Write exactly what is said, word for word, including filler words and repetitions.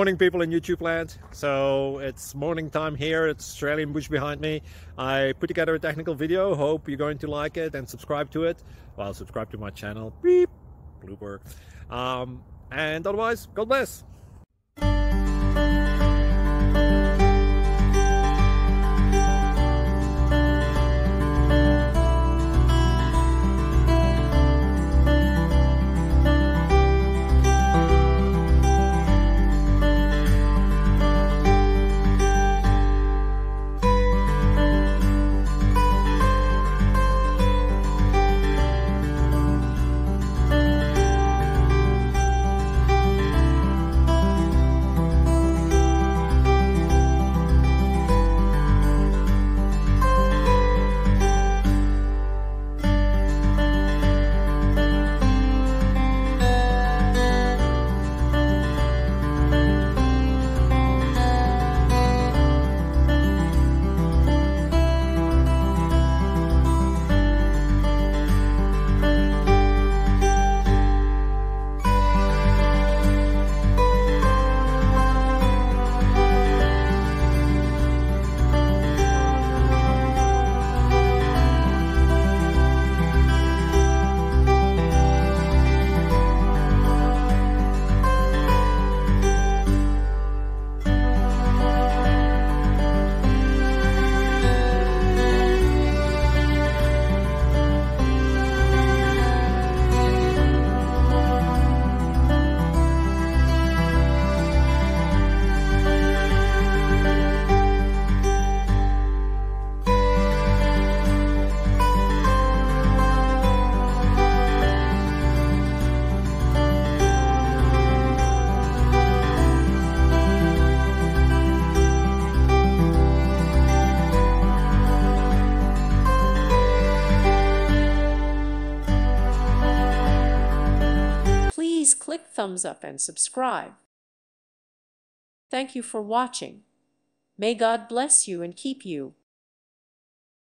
Morning, people in YouTube land. So it's morning time here. It's Australian bush behind me. I put together a technical video. Hope you're going to like it and subscribe to it. Well, subscribe to my channel. Beep. Blooper. Um, and otherwise, God bless. Please click thumbs up and subscribe. Thank you for watching. May God bless you and keep you.